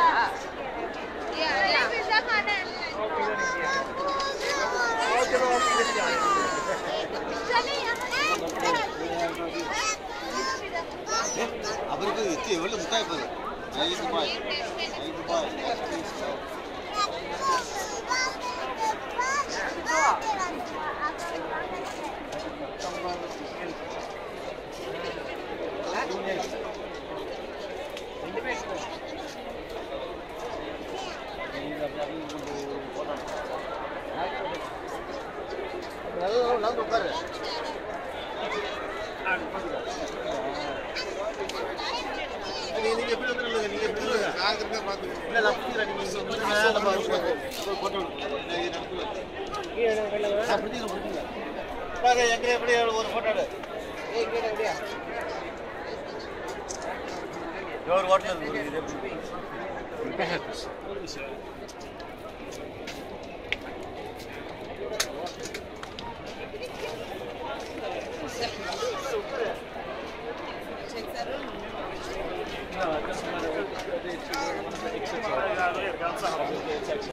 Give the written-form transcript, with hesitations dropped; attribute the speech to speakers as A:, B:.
A: Pizza खाना है
B: அவருக்கு எவ்வளவு முட்டாய் போகுது ₹5 நான் உட்காரு நீங்க எப்படி வந்துருங்க நீங்க எப்படி இல்ல நான் இருக்கேன் பாத்து இல்ல நான் புரியல நீங்க நம்ம போட்டோ நான் புரியல பாருங்க எங்க எப்படி ஒரு போட்டோ எடு ஏய் இங்க எப்படியா ஒரு ஹோட்டல் இருக்கு இது No, it doesn't matter.